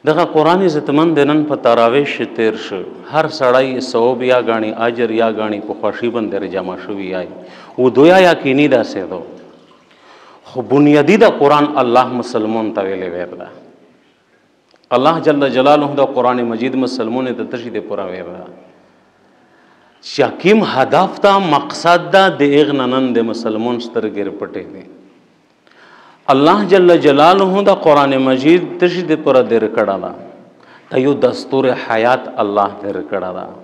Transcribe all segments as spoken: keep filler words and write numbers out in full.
دغه قرآن عزتمند نن په تراویح تیر شو، هر سړی ثواب یا غاڼي اجر یا غاڼي په خوشي باندې جمع شوی یای و دویا یقیني دا سیدو خو بنیادی دا قرآن الله مسلمان ته ویلې وردا الله جل جلاله دا قرآن مجید مسلمان ته تشهید پورا وردا شکیم هدف تا مقصد دا د اغننن د مسلمان سترګر پټې دي الله جل جلاله دا قرآن مجید تشهید پورا در کړه دا ته یو دستور حیات الله در کړه دا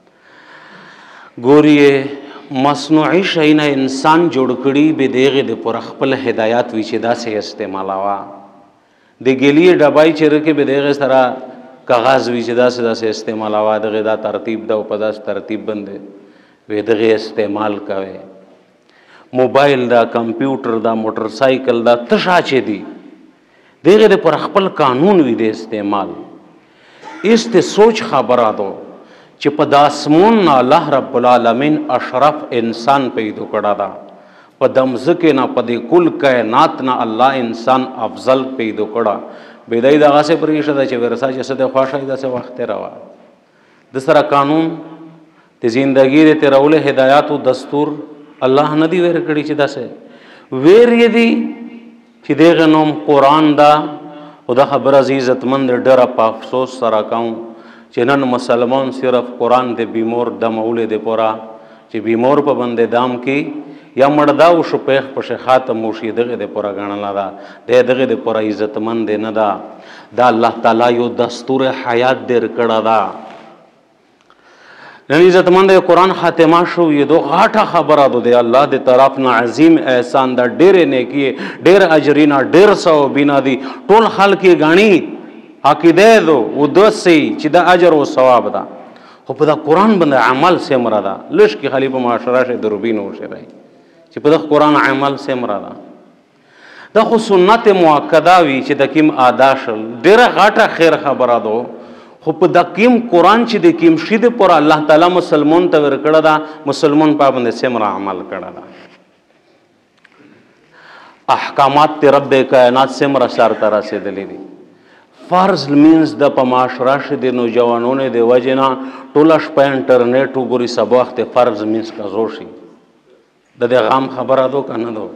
ګورئ مصنوعي شینا انسان جوړ کړي به دغه د پر خپل هدایت وی چې دا سه استعمالوا د ګلی ډبای چرکه به دغه سره کاغذ وی چې دا سه دا سه استعمالوا دغه دا ترتیب دا په داس ترتیب باندې وی دغه استعمال کوي موبایل دا کمپیوټر دا موټر سایکل دا تشا چي دي دغه د پر خپل قانون وی د استعمال است سوچ خبره دو چې په داسمون الله رب العالمین اشرف انسان پیدا کړه دا په دمزکه نه په دې کل کائنات نه الله انسان افضل پیدا کړه بدای دغه سه پرېښه دا چې ورسا چې سده خوښه دا سه وخت روا د سره قانون د زندگی د ترول هدایت او دستور الله ندی ور کړی چې دا سه ویر یدي چې دغه نوم قران دا او د خبر عزتمند ډېر په افسوس سره کوم چې نن مسلمان صرف قرآن د بیمور دمول د پورا چې بیمور په بندې دام کې یا مړدا او شپېخ په شخات موشي دغه د پورا غنلا دا د دغه د پورا عزتمند نه دا دا الله تعالی یو دستور حیات در کړه دا نن عزتمند قرآن خاتمه شو یې دو غاټه خبره ده د الله د طرف نه عظیم احسان دا ډېر نیکی ډېر اجرینا ډېر ثوابینا دي ټول خلک غاڼي عقیده دو و دوسی چې دا اجر او ثواب ده خو په دا قرآن باندې عمل سه مردا لش کې خلیفہ معاشره شه دروبین او شه راي چې په دا قرآن عمل سه مردا دا خو سنت مؤکده وی چې د کیم آداشل ډیره غاټه خیر خبره ده خو په د کیم قرآن چې د کیم شید پر الله تعالی مسلمان ته ور کړه دا مسلمان په باندې سه مر عمل کړه دا احکامات ته رب کائنات سه مر اشار تر رسیدلې دي فرض مینز د په معاشره شه د نوجوانونو د وجنا ټوله شپه انټرنیټ وګوري سبا وخت فرض مینز کا زور شي د دې غام خبره دو کنه دو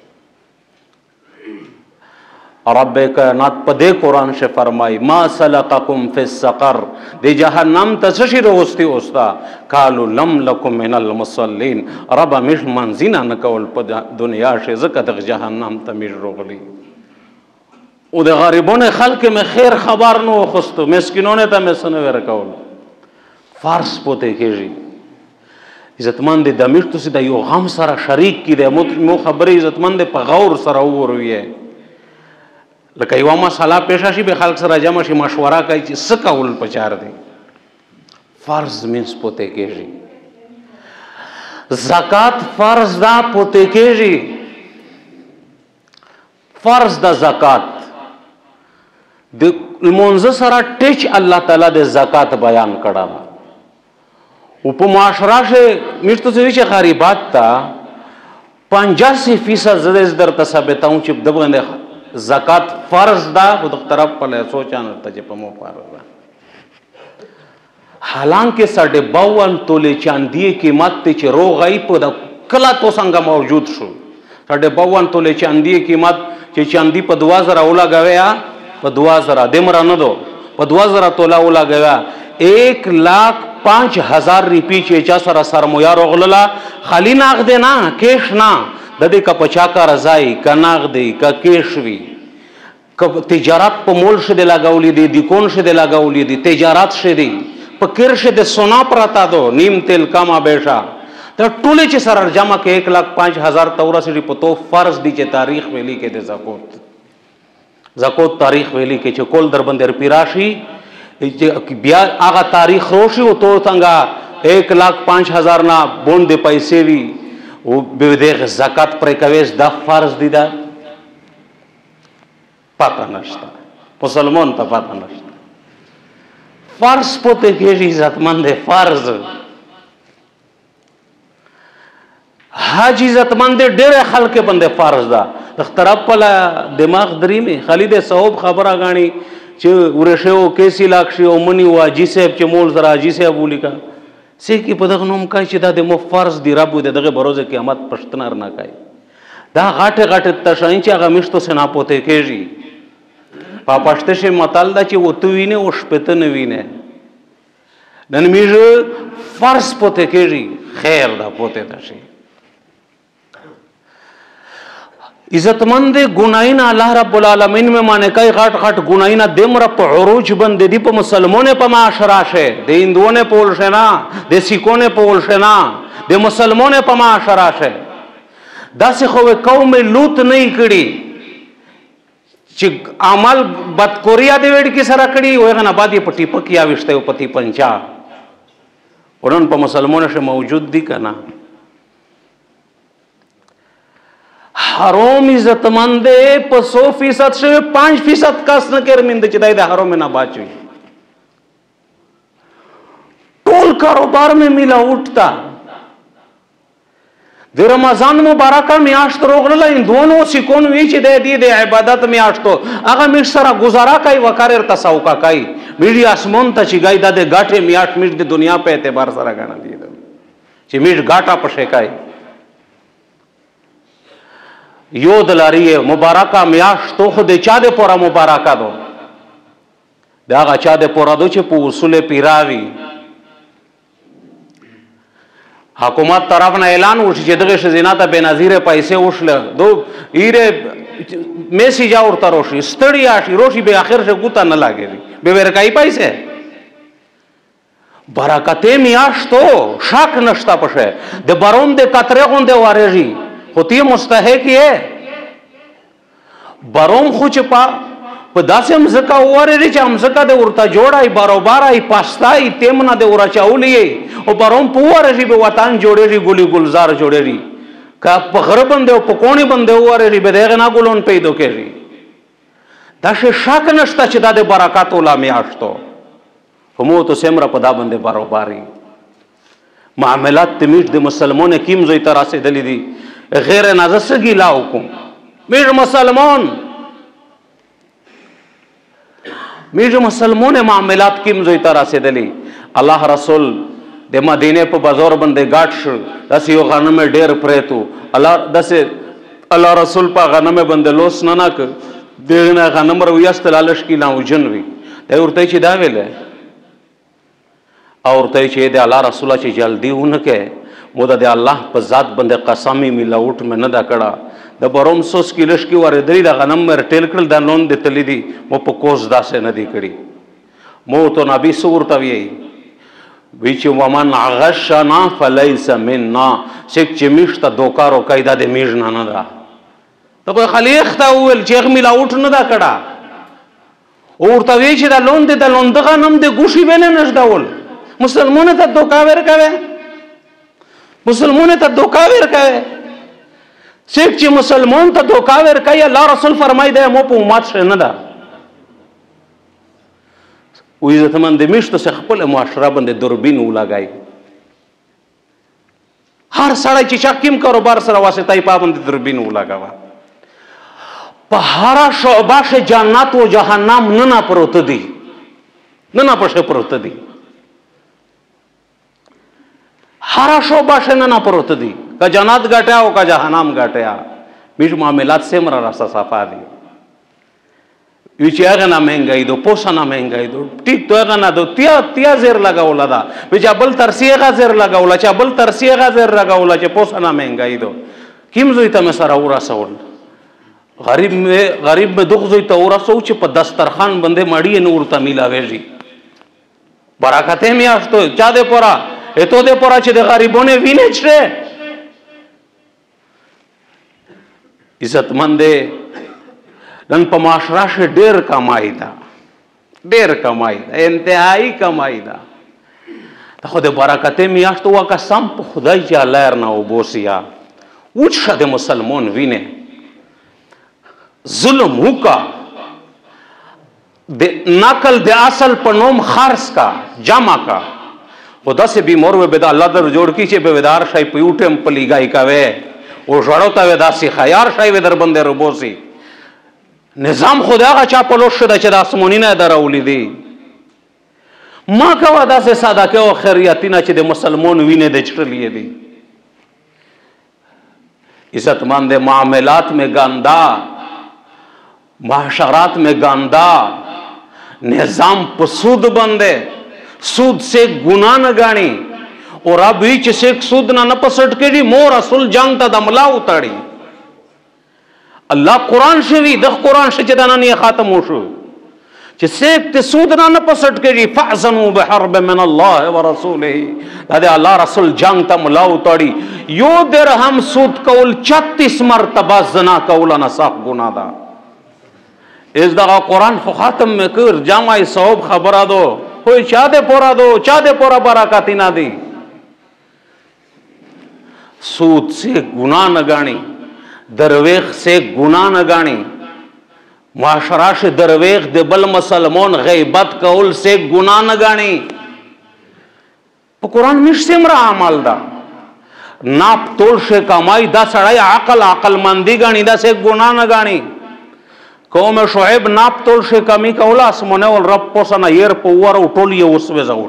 رب کائنات په دې قران شه فرمای ما سلقکم فی السقر د جهنم ته شي روستي اوستا قالوا لم لکم من المصلین رب مش منزینا نکول په دنیا شه زکه د جهنم ته مش روغلی او د غریبونو خلک مې خیر خبر نو خوستو مسکینونو ته مې سن ورکول فارس پوته کېږي عزتمند د دمشق ته د یو غم سره شریک کړي مو خبرې عزتمند په غور سره وروي لکه یو مسله پېښه شي به خلک سره جمع شي مشوره کوي چې څه کول پچار دي فرض مینس پوته کېږي زکات فرض دا پوته کېږي فرض دا زکات د منځ سره ټچ الله تعالی د زکات بیان کړه او په معاشره شه مشته چې خریبات تا پنجاسی فیصد زده در ثابتاو چې دغه زکات فرض دا خو د طرف په سوچانه ته چې په مو فرض ده حالانکه ساڑھے باون تولې چاندی قیمت ته چې روغای په د کلا تو څنګه موجود شو ساڑھے باون تولې چاندی قیمت چې چاندی په دوا زره اولا غویا په دوا زره دمر نه دو په دوا زره تولا اولا غویا ایک لاکھ پانچ ہزار روپی چې چا سره سرمایه رغللا خالی ناغ دے نا کیش نا د دې کا پچا کا رضای کا ناغ دی کا کیش وی ک تجارت په مول شه د لګولې دي د کون شه د لګولې دي تجارت شه دی په کیر شه د سونا پراتا دو نیم تیل کما بیشا دا ټول چې سره جمع کې ایک لاکھ پانچ ہزار تورسی په تو فرض دی چې تاریخ ویلي کې د زکات زکات تاریخ ویلي کې چې کول در باندې پیراشي بیا هغه تاریخ روشي او تو څنګه ایک لاکھ پانچ ہزار نا بوند پیسې وی او به د زکات پر کویس د فرض دی دا پتا نشته مسلمان ته پتا نشته فرض پته کېږي عزتمند فرض حج عزتمند ډېر خلک باندې فرض ده د طرف په دماغ درې می خالد ثواب خبره غاڼي چې ورشه او کیسی لاکشي او منی واجی صاحب چې مول زرا حاجی صاحب ولیکا سې کې په دغه نوم کوي چې دا د مفرض دی رب د دغه بروز قیامت پښتنر نه کوي دا غاټه غاټه تشاین چې هغه مشتو سنا پوته کېږي په پښته شي متل دا چې وته وینه او شپته نه وینه نن میږي فرض پوته کېږي خیر دا پوته تشي عزتمند گناہینا اللہ رب العالمین میں مانے کئی غاٹ غاٹ گناہینا دم رب عروج بند دی پا مسلمونے پا معاشرہ شے دے ہندونے پول شنا دے سکونے پول شنا دے مسلمونے پا معاشرہ شے دا سے خوے قوم لوت نہیں کڑی چی عمل بدکوریا دے ویڈ کی سرا کڑی وہ اگنا بعد یہ پٹی پکیا وشتے ہو پتی پنچا انہوں پا مسلمونے شے موجود دی کنا حرام عزتمند په سو فیصد شوی پانچ فیصد کس نه کرمند چې دای د حرام نه باچوي ټول کاروبار میں ملا اٹھتا د رمضان مبارکه میاشت روغله هندوانو سکون وی چې د دې د عبادت میاشتو هغه مش سره گزارا کوي وکړر تساوکا کوي میډیا اسمون ته چې گای د غاټه میاشت میډ د دنیا په اعتبار سره غاڼه دي چې میډ غاټه پښه کوي یو دلاری مبارکہ میاشتو خود چا دے پورا مبارکہ دو دا آغا چا دے پورا دو چے پو اصول پیراوی حکومت طرف نا اعلان وشی چے دغش زینا تا بے نظیر پیسے وشل دو ایرے میسی جا ارتا روشی ستڑی آشی روشی بے آخر سے گوتا نہ لگے دی بے ورکائی پیسے برکتے میاشتو شاک نشتا پشے دے برون دے کترے گون دے وارجی ہوتی مستحق ہے بروم خوچ پا پا دا سے امزکا ہواری ری چا امزکا دے ارتا جوڑائی بارو بارائی پاستائی تیمنا دے ارا چاولی او بروم پواری ری بے وطان جوڑے ری گولی گلزار جوڑے ری کہ پا غرب بندے و پا کونی بندے ہواری ری بے دیغنا گلون پیدو کے ری دا سے شاک نشتا چی دا دے برکات اولا میاشتو ہمو تو سمرا پا دا بندے بارو باری معاملات تمیش دے مسلمون کیم زوی تراسی دلی دی غیر نظر سگی لاؤکم میرے مسلمان میرے مسلمون معاملات کیم زوی طرح سے دلی اللہ رسول دے مدینے پہ بزور بندے گاٹ شر دسی یو غنم ڈیر پریتو اللہ دسی اللہ رسول پا غنم بندے لوس ننک دیگنا غنم روی استلالش کی لاؤ جنوی دے ارتائی چی داوے لے اور ارتائی چی دے اللہ رسولہ چی جلدی ہونکے مودا دے اللہ پا ذات بندے قسامی ملا اوٹ میں ندا کڑا دا بروم سوس کی لشکی واری دری دا غنم میں ٹیل کرل دا نون دے تلی دی مو پا کوز دا سے ندی کڑی مو تو نبی سورتا ویئی بیچی ومن غشنا فلیس مننا سیک چی میشتا دوکارو قیدہ دے میجنا ندا تو کوئی خلیخ تا اویل چیخ ملا اوٹ ندا کڑا اورتا ویئی چی دا لون دے دا لون دا غنم دے گوشی بینے نشدا اول مسلمون تا دوکاویر کوئے مسلمون تا دوکاویر کوئے سیک چی مسلمون تا دوکاویر کوئے اللہ رسول فرمائی دے مو پا امات شے ندا او عزت من دے میشتو سے خپل معاشرہ بندے دربین اولا گئی ہر سڑای چی چاکیم کرو بار سر واسطائی پا بندے دربین اولا گوا پا ہرا شعباش جانات و جہنم ننا پروت دی ننا پشے پروت دی ہرا شعبہ سے نہ پروت دی کا جنات گٹیا ہو کا جہنم گٹیا بیش معاملات سے مرا رسا صفا دی ویچی اگنا مہنگائی دو پوسانا مہنگائی دو ٹھیک تو اگنا دو تیا تیا زیر لگا اولا دا بیچا بل ترسی اگا زیر لگا اولا چا بل ترسی اگا زیر لگا اولا چا پوسانا مہنگائی دو کیم زوی تا میں سارا اورا سول غریب میں غریب میں دخ زوی تا اورا سو چی پا دسترخان بندے مڑی نور تا میلا ویجی براکتے میں آشتو چا دے پورا ایتو دے پورا چی دے غریبونے وینے چھرے عزت مندے نن پا معاشرہ سے دیر کمائی دا دیر کمائی دا انتہائی کمائی دا خود برکتے میاشتو واقع سم پا خدای چا لائرنا و بوسیا اوچ شد مسلمون وینے ظلم ہوکا ناکل دے اصل پا نوم خارس کا جامع کا خدا سے بیمور وے بیدا اللہ در جوڑ کی چے بے ویدار شای پیوٹم پلی گائی کا وے وہ جڑو تا وے دا سی خیار شای وے در بندے رو بوسی نظام خدا غا چا پلوش شده چې د آسمونی نه دراولی دی ما کوا داسې صدقه او خیریاتینا چې د مسلمان وینه د چټلې دی عزتمند معاملات میں گاندا معاشرات میں گاندا نظام پر سود بندے سود سے گناہ نہ گانی اور اب ایچ سے سود نہ نپسٹ کے جی مور اصل جانگ تا دملا اتاڑی اللہ قرآن شوی دخ قرآن شجدانا نہیں خاتم ہو شو چھ سیک تے سود نہ نپسٹ کے جی فعزنو بحرب من اللہ و رسولہ دادے اللہ رسول جانگ تا ملا اتاڑی یو درہم سود کول چتیس مرتبہ زنا کولا نساق گناہ دا اس دغا قرآن خاتم میں کر جامعی صحب خبرہ دو کوئی چاہ دے پورا دو چاہ دے پورا براکاتی نہ دی سود سے گناہ نہ گانی درویخ سے گناہ نہ گانی معاشرہ سے درویخ دے بل مسلمون غیبت کول سے گناہ نہ گانی پا قرآن مش سمرا عمال دا ناپ تول سے کمائی دا سڑائی عقل عقل مندی گانی دا سے گناہ نہ گانی قوم شعیب ناپ تول سے کمی کولا اسمونه ول رب پوسنا ير پوور او ټول یو وسوي ځون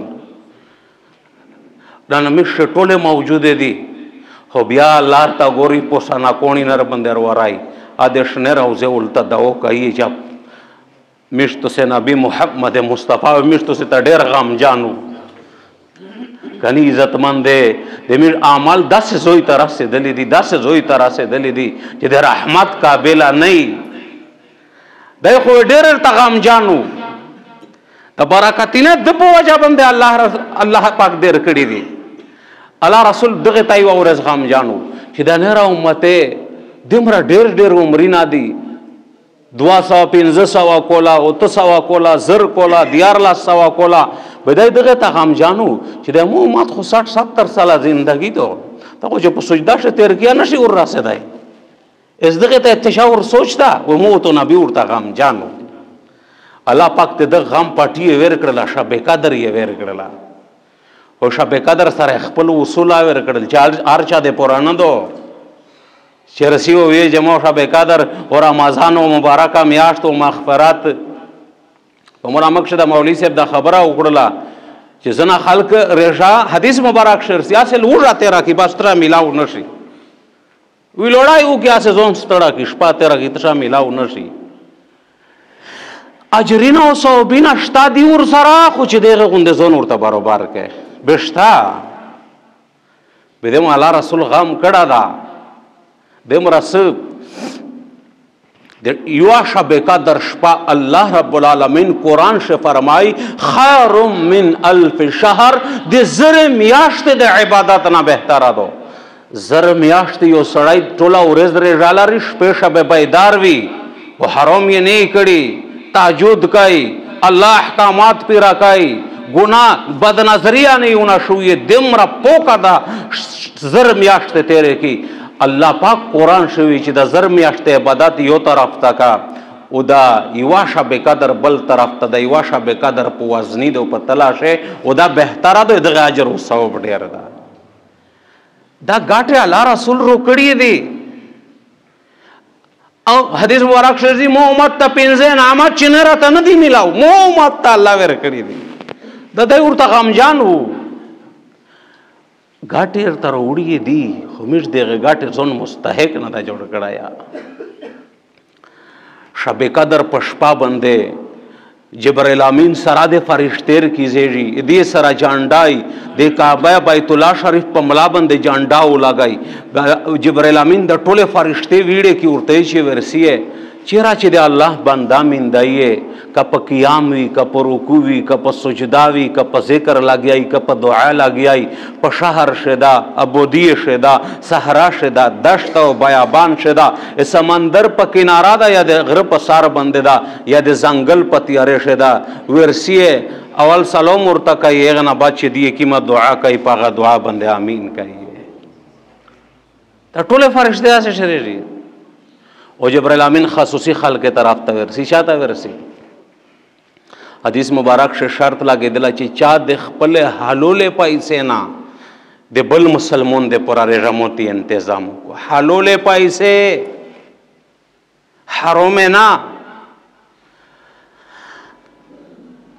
دا نمش ټوله موجود دي خو بیا لار تا ګوري پوسنا کونی نر بندر ورای آدیش نه راوځه ولته داو کوي چې مشت سے نبی محمد مصطفی مشت سے ته ډیر غم جانو کني عزت مند دې میر اعمال داس زوی طرف سے دلی دي داس زوی طرف سے دلی دي چې د رحمت قابل نه دای خو ډېر تغام جانو د برکتینه د په وجه باندې الله الله پاک ډېر کړی دی الله رسول دغه تای او ورځ غام جانو چې د نه را امته دمر ډېر ډېر عمرنا دی دوا سو پنځه سو کولا او تو سو کولا زر کولا دیار لا سو کولا بدای دغه تغام جانو چې د مو مات خو ساठ ستر ساله زندگی دو ته خو چې په سجدا شه تیر کیا نشي ور راسدای اس دغه ته تشاور سوچتا و مو تو نبی ورته غم جانو الله پاک ته د غم پټي ور کړلا شب قدر یې ور کړلا او شب قدر سره خپل اصول ور کړل چې ارچا د پرانه دو چرسیو وی جمع شب قدر اور رمضان او مبارکه میاشت او مغفرت په مولا مقصد مولوی صاحب دا خبره وکړه چې زنا خلق رضا حدیث مبارک شر سیاسه لوړه تیرا کی باسترا ملاو نشي وی لوڑای او کیا سے زون ستڑا کی شپا تیرا کی تشا ملاو نشی اجرینا و صوبینا شتا دی ور سرا خوچ دیغه غنده زون ورطا بروبار که بشتا بیدیم اللہ رسول غم کڑا دا دیم رسول یوا شب قدر شپا اللہ رب العالمین قرآن سے فرمائی خیر من الف شہر دی زر میاشت دی عبادتنا بہترہ دو زر میاشت یو سړی ټوله ورځ رژاله لري شپې شبه بیدار وي او حرام یې نه کړي تهجد کوي الله احکامات پې راکوي ګناه بدنظریه نه یونه شویې دمره پوکه ده زر میاشتې تېرې کړي الله پاک قرآن شوي چې د زر میاشتې عبادت یو طرف ته کا او دا یوه شب قدر بل طرف ته د یوه شب قدر په وزني ده او په تلاشه او دا بهتره ده دغه اجر او ثواب ډېر ده دا گاٹھے اللہ رسول روکڑی دی او حدیث مبارک شرزی مو امت تا پینزے نامت چنرہ تا ندی ملاو مو امت تا اللہ ویر کری دی دا دای ورطا غم جانو گاٹھے ارتا روڑی دی خمیش دیگه گاٹھے زون مستحق ندا جوڑ کڑایا شب قدر پشپا بندے جبرائیل امین سرا دے فرشتیر کی زیجی دی سرا جانڈائی دے کعبہ بیت اللہ شریف پا ملابن دے جانڈاؤ لگائی جبرائیل امین دا ٹولے فرشتے ویڑے کی ارتائی چی ورسی ہے چیرا چی دے اللہ بندہ من دائیے کپ قیامی کپ رکوی کپ سجداوی کپ ذکر لگیائی کپ دعا لگیائی پا شہر شدا عبودی شدا صحرا شدا دشت و بیابان شدا سمندر پا کنارا دا یا دے غرب سار بندے دا یا دے زنگل پا تیارے شدا ورسیے اول سلام ارتکائی ایغنا بچے دیئے کیما دعا کئی پاگا دعا بندے آمین کئی تا ٹولے فرشتے آسے شریری او جبرائیل امین خصوصی خلق طرف تا ورسی چا تا ورسی حدیث مبارک سے شرط لگے دلا چی چا دے خپل حلول پیسے نا دے بل مسلمون دے پورا رجموتی انتظام کو حلول پیسے حرام نا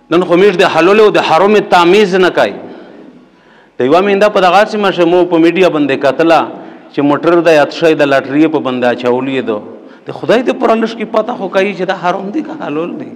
نن خو میش د حلال او د حرام تمیز نه کوي. د یوه مینده په دغه سیمه شمو په میډیا باندې کتله چې موټر د یاد شوی د لاټرۍ په باندې اچولی دو د خدای د پر لش کې پته خو کوي چې دا حرام دی که حلال دی.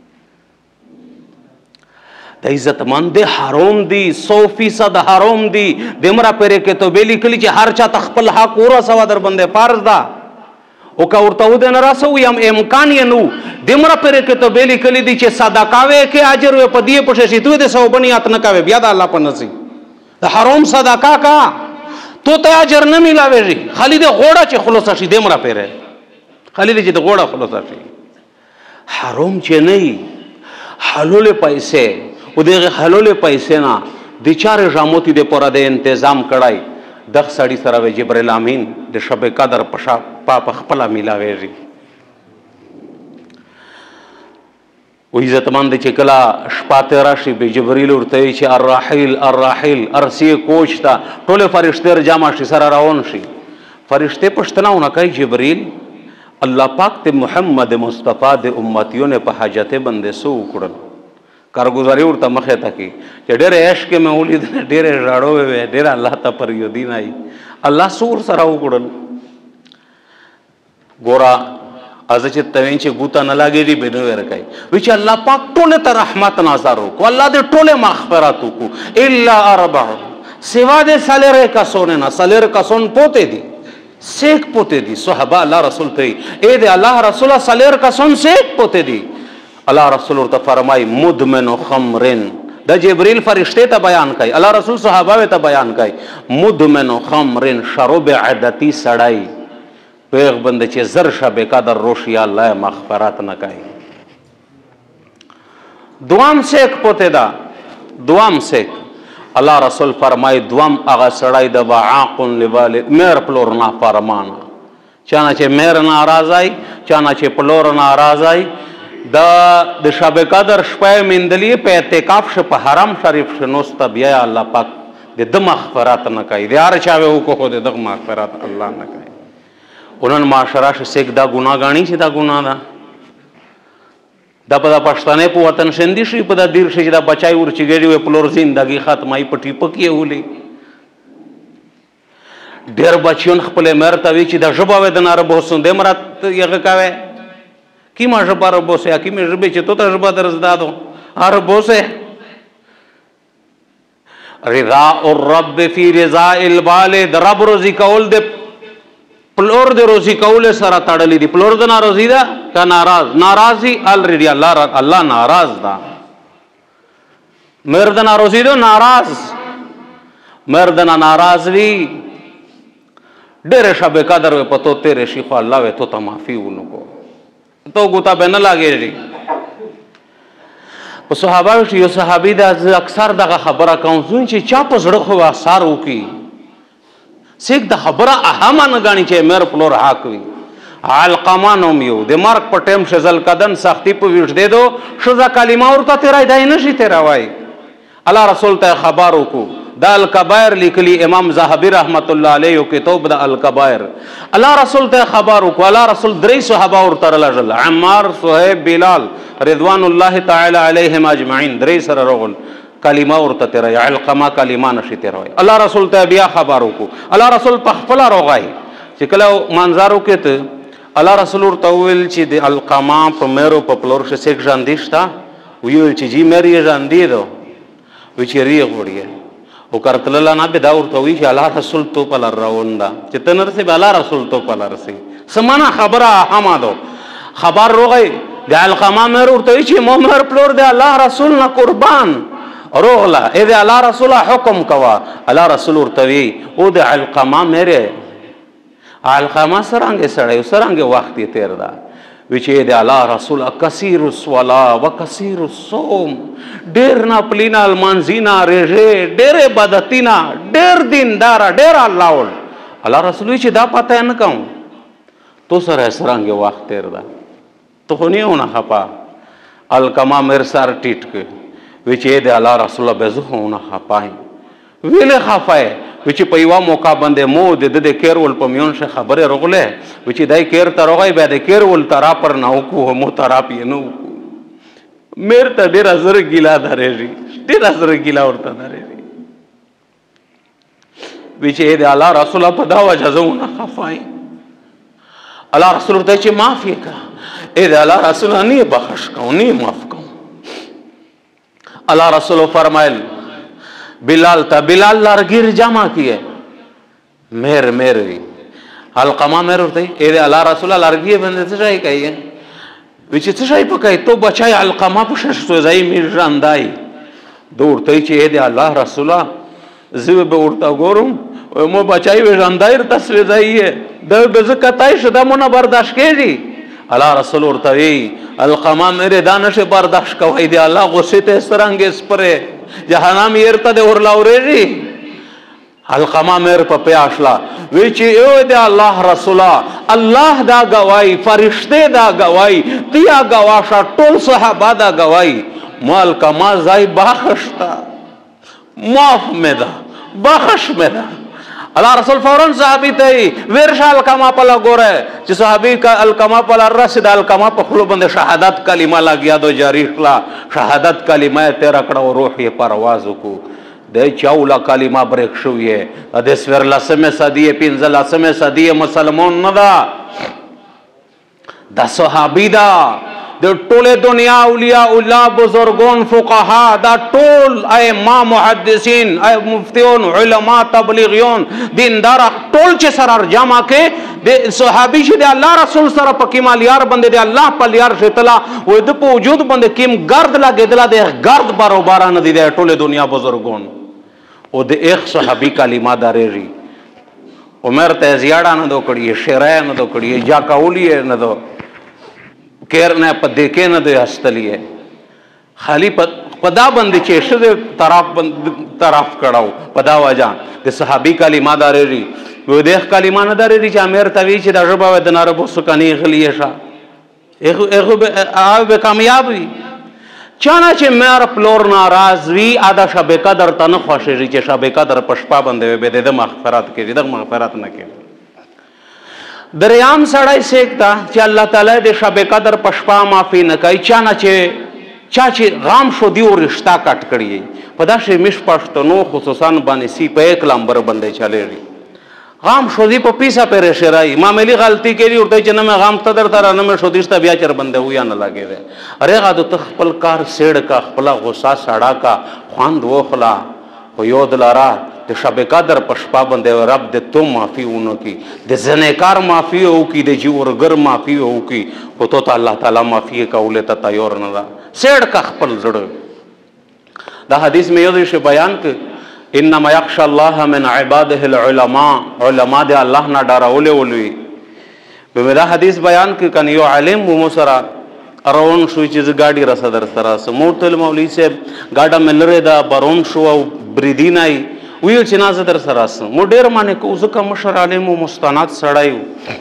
د عزتمند دی حرام دی، سو فیصد حرام دی. دمرا پرې کې تو بیلی کلی چې هر چا خپل حق ورسوه در باندې فرض ده. او که ورته ودې نه رسوي هم امکان یې نه و. دمرا پرې کې تو بیلی کلی دی چې صدقه وې کې اجر وې په دې پوښې شي تو دې سو بنیات نه کوي بیا د الله په نصیب د حرام صدقه کا تو ته اجر نه ملاويږي. خالي د غوړه چې خلاص شي دمرا پرې خالي دې چې د غوړه خلاص شي. حرام چې نه حلال پیسې او دغه حلال پیسې نه د چارې جاموتی د پوره د تنظیم کړای دغه سړی سره جبرئیل امین د شب قدر په پا خپل ملاويږي. و عزتمند چې کلا شپاته راشي به جبرئیل ورته چې الرحیل الرحیل ارسی کوچ تا ټول فرشتي جمع شي سره روان شي. فرشتي پښتناونه کوي جبرئیل الله پاک ته محمد مصطفی د امتیونه په حاجت بندې سو وکړل کارګزاري ورته مخه تا کی چې ډېر عشق کې مې ولید ډېر راړو وې ډېر الله ته پر یو دین آئی الله سور سره وکړل. ګورا از چې توین چې ګوتا نه لاګېږي به نو ورکای وی چې الله پاک ټول ته رحمت نازل وکړو الله دې ټول مغفرت وکړو الا اربع سوا دې سالره کسون نه سالره کسون پوته دي سیک پوته دي صحابه الله رسول ته اے دې الله رسول سالره کسون سیک پوته دي. الله رسول ورته فرمای مدمن خمرن د جبرئیل فرشته ته بیان کوي الله رسول صحابه ته بیان کوي مدمن خمرن شرب عدتی سړای پیغ بند چې زر شب قدر روشي الله مغفرت نه کوي. دوام سیک پوته دا دوام سیک الله رسول فرمای دوام هغه سړای د وعاق لوالد میر پلور نه فرمان چانه چې میر ناراضای چانه چې پلور ناراضای دا د شب قدر شپه مندلی په اعتکاف ش په حرم شریف شنوست بیا الله پاک د د مغفرت نه کوي د هر چا وو کو د د مغفرت الله نه کوي. اونن معاشره ش سیک دا ګناه غاڼي چې دا ګناه ده دا په پښتنه په وطن شندي شي په د دیر شي دا بچای ور چګړي و پلور زندگی ختمای پټي پکی ولي ډېر بچیون خپل مرته وی چې د ژبه و د نار بوسون د مرات یغه کاوه کی ما ژبه را بوسه کی مې ژبه چې تو ته ژبه درز دادو ار بوسه رضا الرب فی رضا الوالد رب روزی کول د پلور د روزی کول سره تړلې دي پلور د ناروزی دا کا ناراض ناراضی الریډی الله الله ناراض دا مرد ناروزی دو ناراض مرد ناراض وی ډېر شب قدر و پتو تیرے شیخ الله و تو ته معافی ونکو تو ګوتا به نه لاګېږي. په صحابه کې یو صحابي د اکثر دغه خبره کوم چې چا په زړه خو اثر وکي سیک د خبره اهم نه غاڼي چې مر پلور حق وي. علقمه نوم یو د مرګ په ټیم شزل کدن سختی په ویښ دی دو شزا کلمه ورته تیرای دی نشي تیروای. الله رسول ته خبر وکړو د الکبائر لیکلی امام زاهبی رحمت الله علیه کتاب د الکبائر الله رسول ته خبر وکړه. الله رسول درې صحابه ورته راغل عمار صہیب بلال رضوان الله تعالی علیهم اجمعین درې سره راغل کلمه ورته تیرای علقمه کلمه نشي تیروي. الله رسول ته بیا خبر وکړو الله رسول په خپل راغی چې کله منظر وکړ الله رسول ورته ویل چې د القمه په مېرو په پلور شه سیک ژاندیشتا ویل چې جی مېری ژاندې دو و چې ریغ وړي او کرتل نه به دا ورته وی چې الله رسول تو په لار راوندا چې تنر سي الله رسول تو په لار سي سمانا خبره حمادو خبر روغی د القمه مېر ورته وی چې مو مېر پلور د الله رسول نه قربان روغلا اې د الله رسول حکم کوا الله رسول ورته وی او د القمه مېر القمه سرانګه سړی سرانګه وخت یې تیر دا وی چې د الله رسول کثیر الصلا وکثیر الصوم ډیر نه پلینا المنزینا رژه ډیر بدتینا ډیر دیندار ډیر الله ول الله رسول چې دا پته نه کوم تو سره سرانګه وخت تیر دا تو خو نه ونه خپا القمه مر سر ټیټ ک وی چې د الله رسول به زه ونه خپای ویله خفای وی چې په یو موقع باندې مو د د کیر ول په میون شه خبره رغله وی چې دای کیر تر غوي به د کیر ول ترا پر نه کو مو ترا پی نو میر ته ډېره زر ګیله درېږي، ډېره زر ګیله ورته درېږي. وی چې د الله رسوله په دا وجه زه ونه خفه یم. الله رسول ورته چې معاف یې کړه. ای د الله رسوله نه یې بخښ کوم، نه یې معاف کوم. الله رسول فرمایل بلال ته، بلال لرګیر جمع کیے میر میر وی علقمه میر ورته ای د الله رسوله لرګي باندې څه شي کوي؟ وی چې څه شي پکای تو بچای علقمه په شش سوځای میر ژوندای. دو ورته چې ای د الله رسوله زه به ورته ګورم مو بچای وی ژوندای ر تسوځای د بزکتای شدا مونږ برداشت کړي. الله رسول ورته وی علقمه میر دانش برداشت کوي دی الله غصه ته سرنګ سپره جهنم يرته د ورلاوري. علقمه میر په پیاشلا وی چې او د الله رسوله الله دا گواہی، فرشته دا گواہی، تیا گواشه ټول صحابه دا گواہی. مال کما زای بخښتا معاف مې ده، بخښ مې ده. الله رسول فورا صحابي ته ورشا الکما په لګوره چې صحابي کا الکما په رسید الکما په خلو باندې شهادت کلمه لګیا دو جاری کړه. شهادت کلمه تیر کړه او روح یې پرواز وکړو. د چاولا کلمه بریک شوې د سور لسمه صدیه پنځه لسمه صدیه مسلمان نه ده، د صحابي ده. د ټوله دنیا اولیاء الله بزرگان فقها دا ټول ائمه محدثین مفتیون علما تبلیغیون دیندار ټول چې سره جمع کې د صحابي چې د الله رسول سره په کمال یار باندې د الله په یار شتلا و د په وجود باندې کیم گرد لګیدلا د گرد برابر نه دي د ټوله دنیا بزرگان او د ایک صحابي کلمه داري عمر ته زیاړه نه دو کړی، شرای نه دو کړی، جا کاولی نه دو کیر نه پدې کې نه دی هستلی خالی پدا باندې چې شه طرف طرف کړهو پدا وجه د صحابي کلمه داري و د کلمه نه داري چې امیر توی چې د ژبه د ناربو سکنی غلی شه هغه هغه کامیاب وي. چانه چې مېر پلور ناراض وي ادا شب قدر ته نه خوشي چې شب قدر پشپا باندې به د مغفرت کې د مغفرت نه کې دریام سړی سیکتا چې الله تعالی د شب قدر پشپا معافي نه کوي. چانه چې چا چې غام شو دی او رشتہ کټ کړی په داسې مش پښتنو خصوصا باندې سی په یک لمبر باندې چلےږي غام شو دی په پیسه پر شرای معاملې غلطي کوي ورته چې نه غام تدر تر نه مې شو دیسته بیا چر باندې ویا نه لاګي اره غا د خپل کار سیړ کا خپل غوسه سړا کا خواند وخلا خو یو دلارا د شب قدر پشپا باندې رب د تو معافي ونو کی د زنیکار معافي او کی د جوړګر معافي او کی او ته الله تعالی معافي کوله ته تیار نه دا سیړ کا خپل زړه. دا حدیث میں یو شی بیان ک انما یخشى الله من عباده العلماء، علماء د الله نه ډارول ولوي. به دا حدیث بیان ک کنه یو عالم و مسرا ارون شو چې گاډي را صدر سره سموتل مولوی صاحب گاډه ملره دا برون شو او بریدینای ویل چې نازه در سره سم مو ډیر معنی کو زکه مشر عالم او مستند سړایو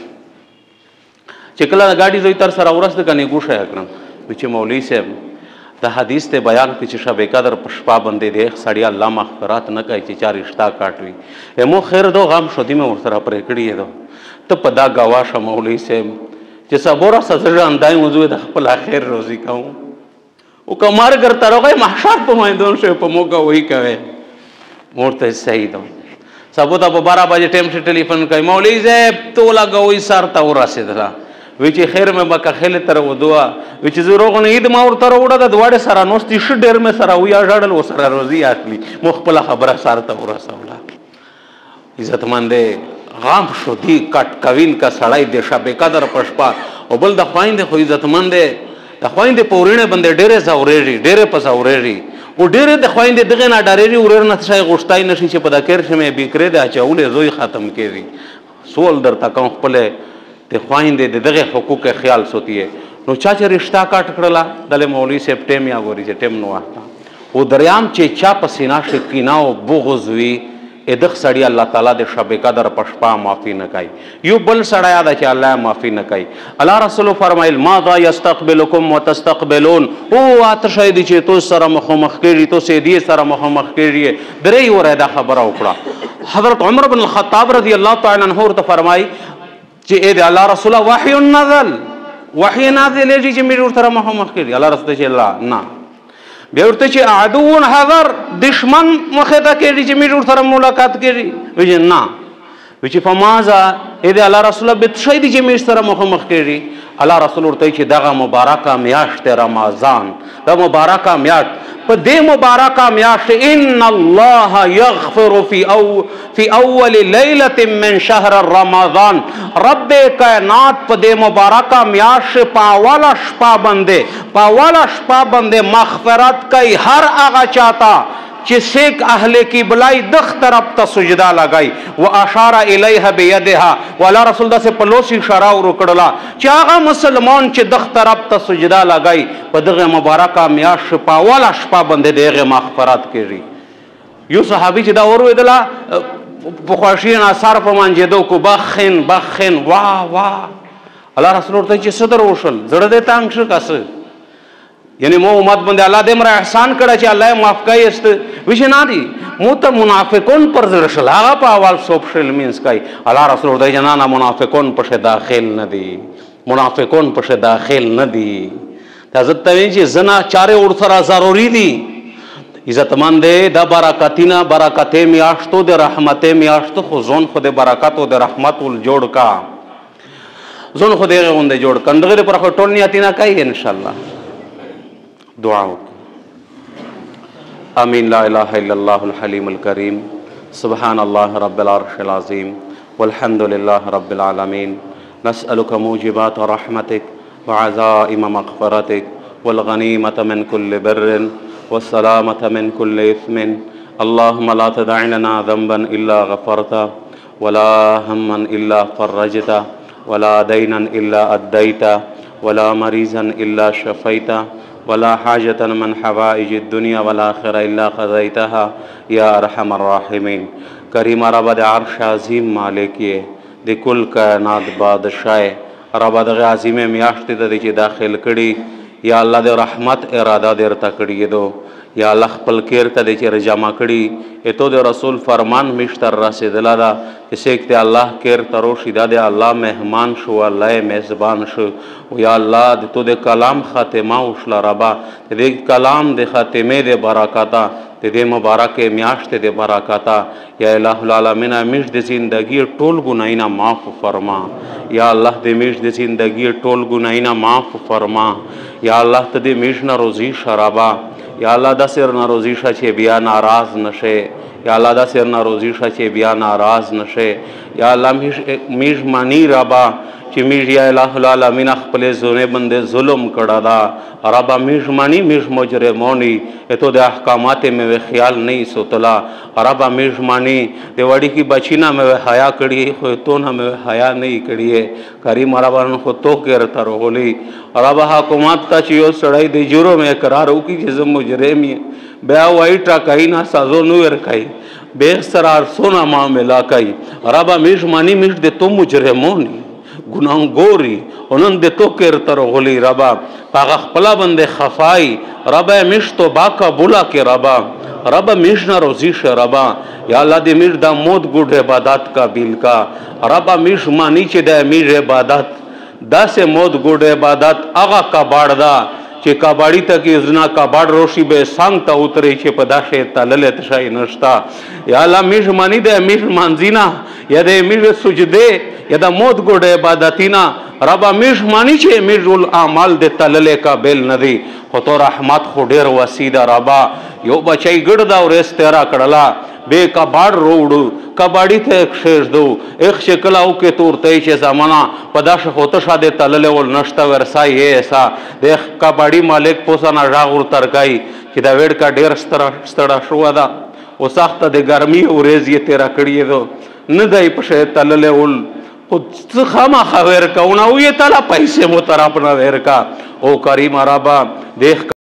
چې کله گاډي زوی تر سره ورسته کني ګوشه کړم چې مولوی صاحب دا حدیث ته بیان کی چې شب قدر پشپا باندې دې سړی الله مغفرت نه کوي چې چار رشتہ کاټوي همو خیر دو غم شودي مې ورسره پرې کړی دو ته پدا گواشه مولوی صاحب چې صبره سزا اندای موضوع د خپل اخر روزي کوم او کمر ګر ترغه محشر په میدان شو په موګه وای کوي مورته صحیح دو سبو ته په بارہ بجے ټیم سے ټلیفون کوي مولوی صاحب تو لګوي سر ته ورسېدلا وی چې خیر مې بکه خل تر ودوا وی چې زروغه عید ما ور تر وړه د دواړه سره نوستي ش ډیر مې سره ویا ژړل وسره روزي اخلي مخبل خبره سر ته ورسوله عزت مند غام شو دی کټ کوین کا سړی د شب قدر پشپا او بل د خويند خو عزت مند د خويند پورینه بند ډیره زورېږي ډیره پسورېږي او ډیره د خويند دغه نه ډارېږي ورر نه شي غوښتای نشي چې په د کېر شمه بیکره د اچولې زوی ختم کړي سوال در تک خپل د خويند دغه حقوق خیال سوتیه نو چا چې رشتہ کاټ کړلا د مولوی صاحب ټیم یا غوري چې ټیم نو واسطه او دریام چې چا پسینا شکینا او بغض وی ادخ سړی الله تعالی د شب قدر پشپا معافي نه کوي. یو بل سړی دا چې الله معافي نه کوي. الله رسول فرمایل ماذا یستقبلکم وتستقبلون او اتشهد چې تو سره مخامخ کېږي تو سې دې سره مخامخ کېږي درې وره دا خبره وکړه. حضرت عمر بن الخطاب رضی الله تعالی عنہ ورته فرمای چې اے الله رسول وحی نزل وحی نازلېږي چې میږ ورسره مخامخ کړي. الله رسول چې الله نه بیا ورته چې عدو حذر دشمن مخې ته کېږي چې میږ ورسره ملاقات کړي. وایي نه وایي چې فماذا ای د الله رسوله بد شی دی چې میږ سره مخامخ کېږي. الله رسول ورته چې دغه مبارکه میاشت رمضان دا مبارکه میاشت په دې مبارکه میاشت ان الله یغفر فی او فی اول لیلة من شهر رمضان رب کائنات په دې مبارکه میاشت په اوله شپه باندې په اوله شپه باندې مغفرت کوي هر هغه چاته چې سیک اهل قبله دغ طرف ته سجده لګای و اشار الیها بیدها ولا رسول الله په لوس اشاره ورکړه چې هغه مسلمان چې دغ طرف ته سجده لګای په دغه مبارکه میاشت په اوله شپه باندې دغه مغفرت کړي. یو صحابي چې دا اوریدله په خوښۍ نه سر په منجېدو کو بخن بخن واه واه. الله رسول ورته چې صدر وشل زړه دې تنګ شو کاسه یعنی مو امت باندې الله دې مر احسان کړه چې الله معاف کوي است ویشه نه دي مو ته منافقون پر زړه شل هغه په اول سوپشل مینس کوي. الله رسول ورته جنا نه منافقون په داخل نه دي منافقون په داخل نه دي. حضرت ته چې زنا چاره ور سره ضروری دي عزتمند د برکاتینا برکته میاشتو د رحمته میاشتو خو ځون خو د برکاتو د رحمت ول جوړ کا ځون خو دې غونډه جوړ کندغه پر ټول نیاتینا کوي ان شاء الله. دعا آمین. لا الہ الا اللہ الحلیم الکریم سبحان اللہ رب العرش العظیم والحمد للہ رب العالمین نسألک موجبات رحمتک وعزائم مغفرتک والغنیمت من کل بر والسلامت من کل اثم. اللہم لا تدع لنا ذنبا الا غفرتا ولا ہما الا فرجتا ولا دینا الا ادیتا ولا مریضا الا شفیتا ولا حاجة من حوائج الدنيا والآخرة إلا قضيتها یا ارحم الراحمین. کریم رب د عرش عظیم مالک یې د کل کائنات بادشاہ رب د عظیم میاشت د چې داخل کړي یا الله د رحمت اراده درته کړي دو یا الله خپل کیر ته د چې رجما کړي اته د رسول فرمان مشتر رسیدلا دا چې سیکته الله کیر ترو شیدا د الله مهمان شو الله میزبان شو یا الله د تو د کلام خاتمه وشل ربا د کلام د خاتمه د برکاتا د دې مبارکه میاشت د برکاتا یا الہ العالمین مش د زندگی ټول ګناینه معاف فرما یا الله د مش د زندگی ټول ګناینه معاف فرما یا الله ته د مش نه روزي شرابا یا الله د سر نه روزي شې بیا ناراض نشه یا الله د سر نه روزي شې بیا ناراض نشه یا الله مش مش مانی ربا چې میږ یا الہ العالمین خپل زونه باندې ظلم کړه دا ربا میږ مانی میږ مجرمونی ته د احکامات مې خیال نه سوتلا ربا میږ مانی د وړي کی بچینا مې حیا کړي خو تو نه مې حیا نه کړي کریم ربا خو تو کېر تر غولي ربا حکومت ته چې یو سړی د جرم اقرار وکي چې زه مجرم یم بیا وای ټاکای نه سازو نو ورکای به سرار سونا معاملہ کوي ربا میږ مانی میږ د تو مجرمونی گناهګوري اونن د تو کېر تر غولي ربا پاغه خپل باندې خفای ربا مشتو با قبول کې ربا ربا مشنا روزي ش ربا یا الله دې میر د موت ګډ عبادت قابل کا ربا مش مانی چې د امیر عبادت داسه موت ګډ عبادت هغه کا باړدا چې کباړی ته کې زنا کباړ روشي به څنګه ته اترې چې په داشه تلل تشای نشتا یا الله مش مانی د امیر مانزینا یا د امیر سجده یا د موت ګډ عبادتینا ربا میش مانی چې میش الاعمال د تلل قابل ندی خو تو رحمت خو ډیر وسیده ربا یو بچی ګډ دا ورس تیرا کړلا بے کباړ روړو کباړی ته خشش دو اخ شکل او کې تورته چې زمانہ پداش هوته شاده تلل ول نشتا ورسای ایسا د کباړی مالک پوسنا راغور ترکای چې دا وړ کا ډیر ستر ستړه شو دا او سخت د ګرمي او ریزی تیرا کړی دو نه دای په تلل ول خود خامہ خبر کا انہوں یہ تلا پیسے مترا اپنا ویر کا او کریم ربا دیکھ